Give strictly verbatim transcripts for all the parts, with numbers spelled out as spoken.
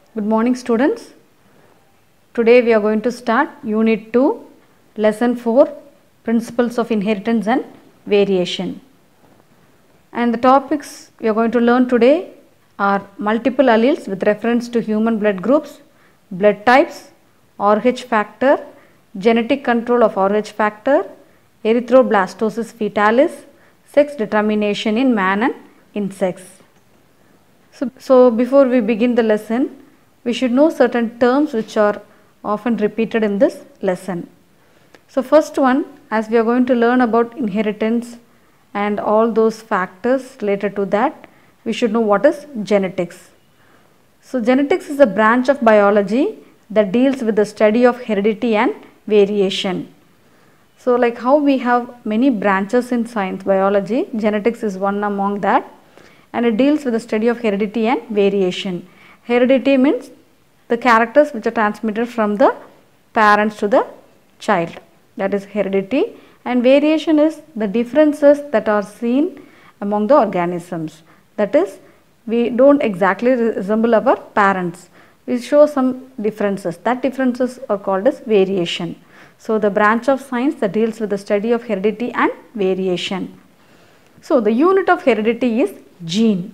Good morning students. Today we are going to start Unit two, Lesson four, Principles of Inheritance and Variation. And the topics we are going to learn today are multiple alleles with reference to human blood groups, blood types, R H factor, genetic control of R H factor, erythroblastosis fetalis, sex determination in man and insects. So, so before we begin the lesson, we should know certain terms which are often repeated in this lesson. So first one, as we are going to learn about inheritance and all those factors related to that, we should know what is genetics. So genetics is a branch of biology that deals with the study of heredity and variation. So like how we have many branches in science, biology, genetics is one among that, and it deals with the study of heredity and variation. Heredity means the characters which are transmitted from the parents to the child, that is heredity, and variation is the differences that are seen among the organisms, that is we don't exactly resemble our parents, we show some differences, that differences are called as variation. So the branch of science that deals with the study of heredity and variation. So the unit of heredity is gene.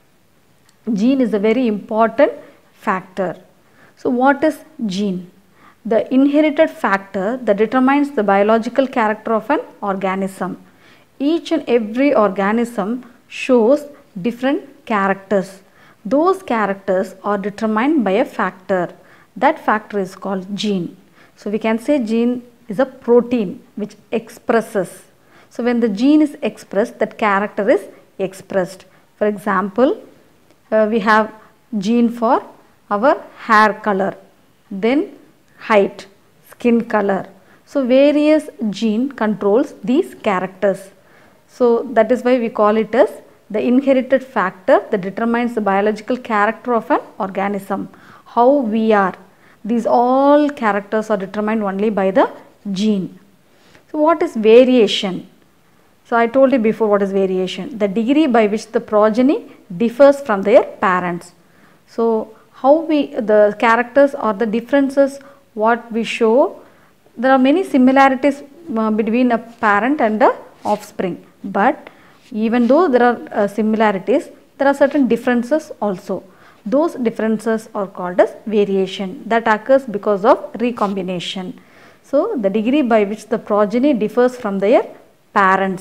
Gene is a very important factor. So what is gene? The inherited factor that determines the biological character of an organism. Each and every organism shows different characters. Those characters are determined by a factor. That factor is called gene. So we can say gene is a protein which expresses. So when the gene is expressed, that character is expressed. For example, uh, we have gene for our hair color, then height, skin color. So various gene controls these characters. So that is why we call it as the inherited factor that determines the biological character of an organism. How we are. These all characters are determined only by the gene. So what is variation? So I told you before what is variation. The degree by which the progeny differs from their parents. So how we, the characters or the differences what we show, there are many similarities uh, between a parent and the offspring. But even though there are uh, similarities, there are certain differences also. Those differences are called as variation that occurs because of recombination. So the degree by which the progeny differs from their parents.